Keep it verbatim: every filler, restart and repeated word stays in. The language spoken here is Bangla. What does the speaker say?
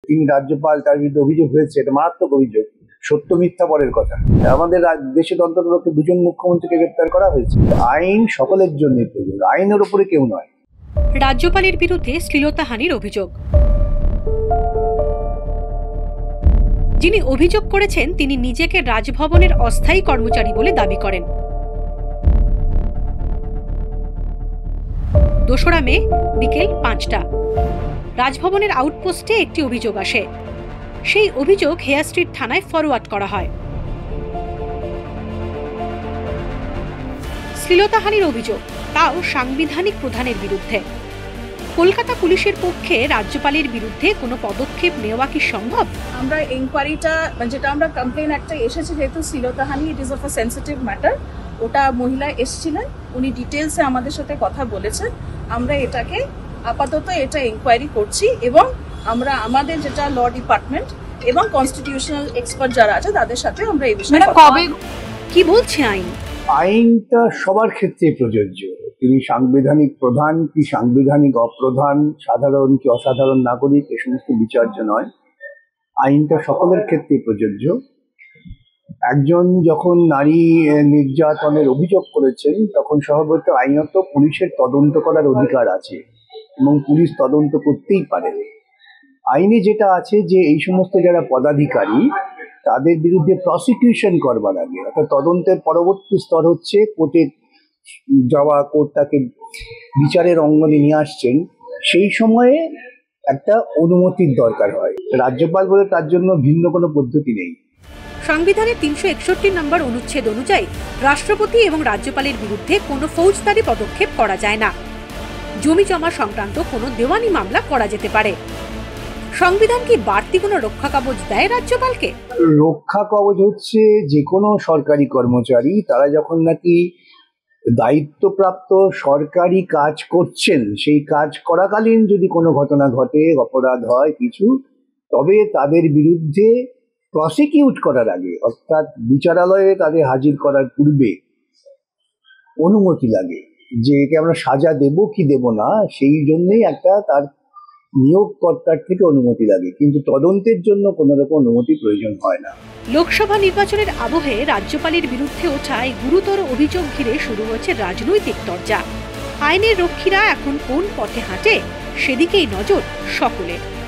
তিনি রাজ্যপাল, তার বিরুদ্ধে অভিযোগ হয়েছে, এটা মারাত্মক অভিযোগ, সত্য মিথ্যা পরের কথা। আমাদের দেশে অন্ততপক্ষে দুজন মুখ্যমন্ত্রীকে গ্রেপ্তার করা হয়েছে। আইন সকলের জন্য প্রয়োজন, আইনের উপরে কেউ নয়। রাজ্যপালের বিরুদ্ধে শ্লীলতাহানির অভিযোগ। যিনি অভিযোগ করেছেন তিনি নিজেকে রাজভবনের অস্থায়ী কর্মচারী বলে দাবি করেন। দোসরা মে বিকেল পাঁচটা রাজভবনের আউটপোস্টে একটি অভিযোগ আসে। সেই অভিযোগ হেয়ার স্ট্রিট থানায় ফরওয়ার্ড করা হয়। শ্লীলতাহানির অভিযোগ, তাও সাংবিধানিক প্রধানের বিরুদ্ধে। কলকাতা পুলিশের পক্ষে রাজ্যপালের বিরুদ্ধে কোনো পদক্ষেপ নেওয়া কি সম্ভব? আমরা ইনকোয়ারিটা, যেটা আমরা কমপ্লেন একটা এসেছে, যেহেতু শ্লীলতাহানি it is of a sensitive matter, ওটা মহিলা এসেছিলেন, উনি ডিটেলসে আমাদের সাথে কথা বলেছেন। আমরা এটাকে আপাতত এটা ইনকোয়ারি করছি এবং আমরা আমাদের যেটা ল ডিপার্টমেন্ট এবং কনস্টিটিউশনাল এক্সপার্ট যারা আছে তাদের সাথে আমরা এই বিষয়ে কবে কি বলছে আইন? আইনটা সবার ক্ষেত্রে প্রযোজ্য। তিনি সাংবিধানিক প্রধান কি সাংবিধানিক অপ্রধান, সাধারণ কি অসাধারণ নাগরিক, এ সমস্ত বিচার্য নয়। আইনটা সকলের ক্ষেত্রে প্রযোজ্য। একজন যখন নারী নির্যাতনের অভিযোগ করেছেন তখন স্বভাবত আইনত পুলিশের তদন্ত করার অধিকার আছে এবং পুলিশ তদন্ত করতেই পারে। আইনে যেটা আছে যে এই সমস্ত যারা পদাধিকারী তাদের বিরুদ্ধে প্রসিকিউশন করবার আগে, অর্থাৎ তদন্তের পরবর্তী স্তর হচ্ছে কোর্টে যাওয়া, কোর্ট তাকে বিচারের অঙ্গনে নিয়ে আসছেন, সেই সময়ে একটা অনুমতির দরকার হয়। রাজ্যপাল বলে তার জন্য ভিন্ন কোনো পদ্ধতি নেই। সংবিধানের তিনশো একষট্টি নম্বর অনুচ্ছেদ অনুযায়ী রাষ্ট্রপতি এবং রাজ্যপালের বিরুদ্ধে কোনো ফৌজদারি পদক্ষেপ করা যায় না। জমি জমা সংক্রান্ত কোনো দেওয়ানি মামলা করা যেতে পারে। সংবিধান কি বাড়তি কোনো রক্ষা কবচ দেয় রাজ্যপালকে? রক্ষা কবচ হচ্ছে যে কোনো সরকারি কর্মচারী তারা যখন নাকি দায়িত্বপ্রাপ্ত সরকারি কাজ করছেন, সেই কাজ করাকালীন যদি কোনো ঘটনা ঘটে, অপরাধ হয় কিছু, তবে তাদের বিরুদ্ধে প্রসিকিউট করার আগে, অর্থাৎ বিচারালয়ে তাদের হাজির করার পূর্বে অনুমতি লাগে যে একে আমরা সাজা দেব কি দেব না, সেই জন্যই একটা তার নিয়োগকর্তার থেকে অনুমতি লাগে, কিন্তু তদন্তের জন্য কোনো রকম অনুমতি প্রয়োজন হয় না। লোকসভা নির্বাচনের আবহে রাজ্যপালের বিরুদ্ধে ওঠা এই গুরুতর অভিযোগ ঘিরে শুরু হয়েছে রাজনৈতিক চর্চা। আইনের রক্ষীরা এখন কোন পথে হাঁটে সেদিকেই নজর সকলের।